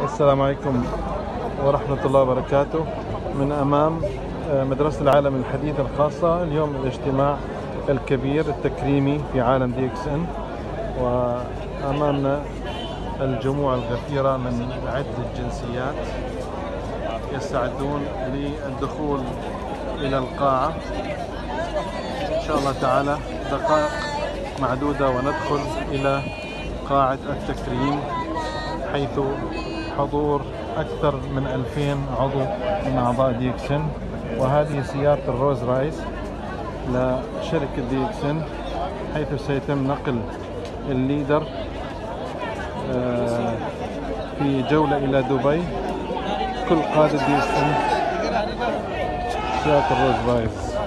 السلام عليكم ورحمة الله وبركاته. من أمام مدرسة العالم الحديث الخاصة، اليوم الاجتماع الكبير التكريمي في عالم دي اكس ان، وأمامنا الجموع الغفيرة من عدة الجنسيات يستعدون للدخول إلى القاعة. إن شاء الله تعالى دقائق معدودة وندخل إلى قاعة التكريم، حيث حضور أكثر من 2000 عضو من أعضاء دي اكس ان. وهذه سيارة الروز رايس لشركة دي اكس ان، حيث سيتم نقل الليدر في جولة إلى دبي. كل قادة دي اكس ان سيارة الروز رايس.